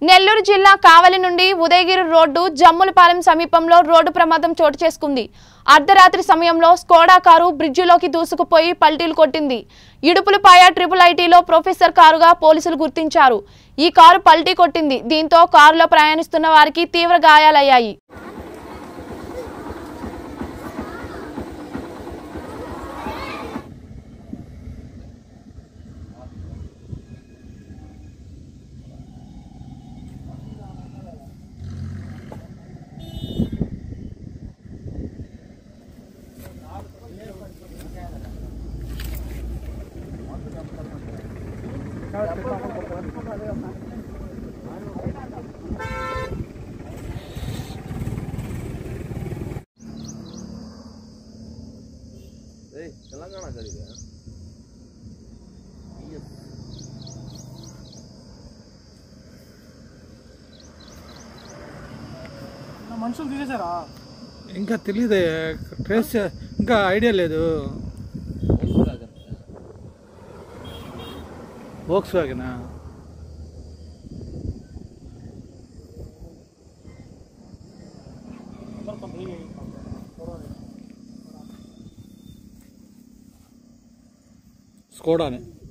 నెల్లూరు జిల్లా కావలి నుండి ఉదయగిరి రోడ్డు జమ్ములపాలెం సమీపంలో రోడ్డు ప్రమాదం చోటు చేసుకుంది. అర్ధరాత్రి సమయంలో స్కోడా కారు బ్రిడ్జిలోకి దూసుకుపోయి పల్టీలు కొట్టింది. ఇడుపులపాయ IIITలో ప్రొఫెసర్ కారుగా పోలీసులు గుర్తించారు. ఈ కారు పల్టీ కొట్టింది. దీంతో కారులో ప్రయాణిస్తున్న వారికి తీవ్ర గాయాలయ్యాయి. తెలంగాణ జరిగా మనుషులు తీసేశారా? ఇంకా తెలియదు, ట్రేస్ ఇంకా ఐడియా లేదు. వోక్స్ వ్యాగనా? స్కోడానే.